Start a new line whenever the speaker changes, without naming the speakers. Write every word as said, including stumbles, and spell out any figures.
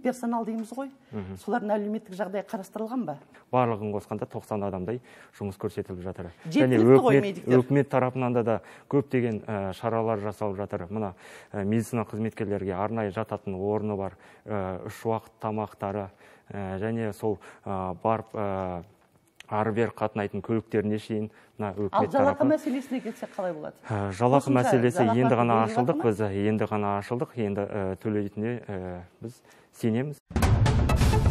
персонал дейміз ғой. Солардың әлеуметтік жағдай қарастырылған ба?
Барлығын қосқанда тоқсан адамдай жұмыс көрсетіліп жатыр.
Жеткілікті ғой медиктер.
Өкімет тарапынан да көптеген шаралар жасалып жатыр. Мына медицина қызметкерлерге арнайы жататын орны бар, үш уақыт тамақтары және сол барып ары-бері қатынайтын көліктеріне шейін.
Ал жалақы мәселесіне келсек қалай болады?
Жалақы мәселесі енді ғана ашылдық, біз енді ғана ашылдық, енді төлейтініне біз сенеміз.